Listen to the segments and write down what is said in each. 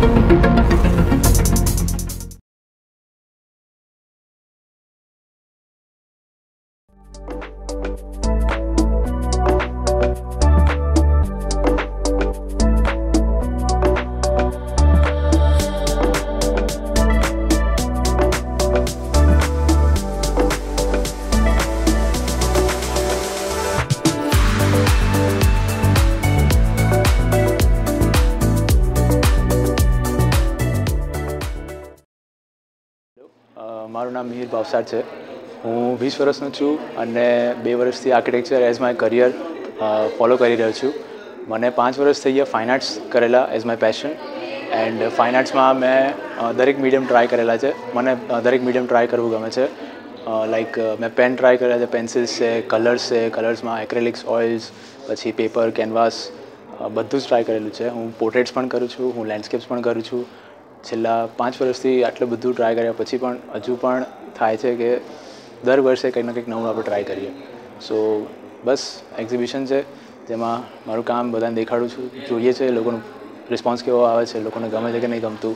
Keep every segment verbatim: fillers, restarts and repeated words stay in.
મારું નામ મિહિર ભાવસાર છે. હું વીસ વર્ષનો છું અને બે વર્ષથી architecture as my career follow કરી રહ્યો છું. મને પાંચ વર્ષ થઈ ગયા ફાઇન આર્ટ્સ કરેલા as my passion. And fine આર્ટ્સમાં મેં દરેક મીડિયમ ટ્રાય કરેલા છે. મને દરેક મીડિયમ ટ્રાય કરવું ગમે છે. લાઈક મેં પેન ટ્રાય કરેલા છે, પેન્સિલ્સ છે, કલર્સ છે, કલર્સમાં એક્રેલિક્સ, ઓઇલ્સ, પછી પેપર, કેનવાસ, બધું જ ટ્રાય કરેલું છે. હું પોર્ટ્રેટ્સ પણ કરું છું, હું લેન્ડસ્કેપ્સ પણ કરું છું. છેલ્લા પાંચ વર્ષથી આટલું બધું ટ્રાય કર્યા પછી પણ હજુ પણ થાય છે કે દર વર્ષે કંઈક ને કંઈક નવું આપણે ટ્રાય કરીએ. સો બસ એક્ઝિબિશન છે જેમાં મારું કામ બધાને દેખાડું છું. જોઈએ છે લોકોનો रिस्पॉन्स કેવો આવે છે, લોકોને ગમે છે કે નહીં ગમતું.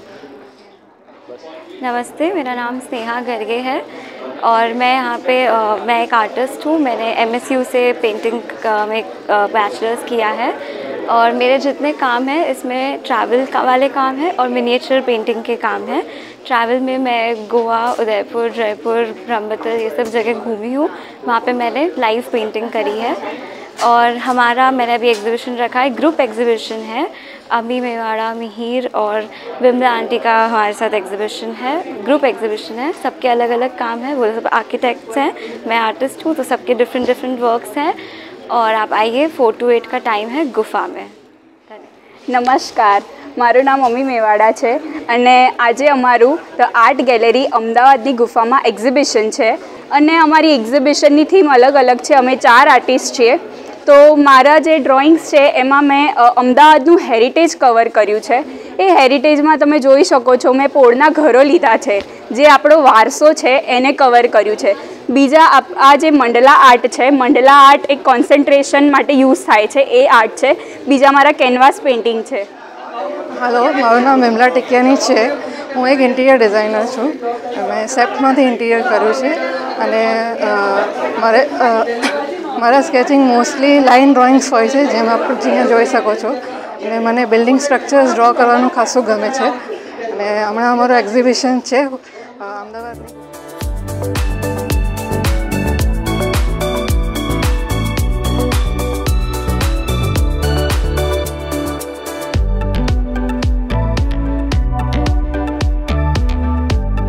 नमस्ते, मेरा नाम स्नेहा गर्गे है और मैं यहाँ पे आ, मैं एक आर्टिस्ट हूँ. मैंने एम एस यू से पेंटिंग का में बैचलर्स किया है और मेरे जितने काम हैं इसमें ट्रैवल का वाले काम हैं और मिनिएचर पेंटिंग के काम हैं. ट्रैवल में मैं गोवा, उदयपुर, जयपुर, ब्रह्मपुत्र ये सब जगह घूमी हूँ. वहाँ पे मैंने लाइव पेंटिंग करी है और हमारा मैंने अभी एग्जीबिशन रखा है, ग्रुप एग्जीबिशन है. अमी मेवाड़ा, मिहिर और विमला आंटी का हमारे साथ एग्जीबिशन है. ग्रुप एग्जीबिशन है, सबके अलग अलग काम है. वो सब आर्किटेक्ट्स हैं, मैं आर्टिस्ट हूँ, तो सबके डिफरेंट डिफरेंट वर्क्स हैं. और आप आइए, फोर टू एट का टाइम है गुफा में. नमस्कार, मारू नाम अमी मेवाड़ा है अने आजे अमारू द आर्ट गैलरी अमदावादनी गुफामां एक्जिबिशन है अने अमारी एक्जिबिशननी थीम अलग अलग है. अमे चार आर्टिस्ट छीए. तो मारा जे ड्रॉइंग्स है एमां मैं अमदावादनु हेरिटेज कवर कर्युं छे. ए हेरिटेजमां तमे जोई शको छो मैं पोळना घरो लीधा छे जे आपणो वारसो छे एने कवर कर्युं छे. बीजा आ जे मंडला आर्ट है, मंडला आर्ट एक कॉन्सन्ट्रेशन माटे यूज थाय छे ए आर्ट है. बीजा मारा केनवास पेंटिंग है. हेलो, मारू नाम विमला टिकियानी है. हूँ एक इंटीरियर डिजाइनर छूँ. मैं सेप्टमांथी इंटीरियर करूँ छे अने मारे मारा स्केचिंग मोस्टली लाइन ड्रॉइंग्स होय छे जेम आप ज्यां जोई शको छो. अने मने बिल्डिंग स्ट्रक्चर्स ड्रॉ करवानुं खासुं गमे छे. अने हमणां अमारो एक्जिबिशन छे अमदावादनी.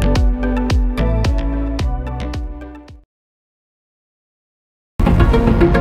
Thank you.